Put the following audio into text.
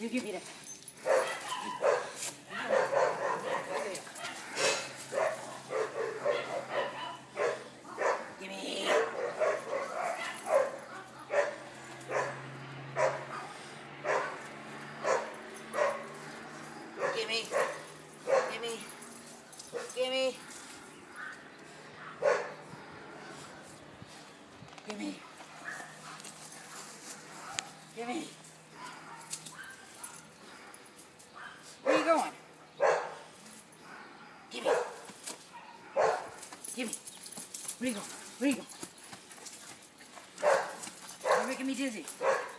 give me that. Give me. Gimme, gimme, gimme, gimme, gimme. Where you going? Gimme, gimme. Where you going? Where you going? You're making me dizzy.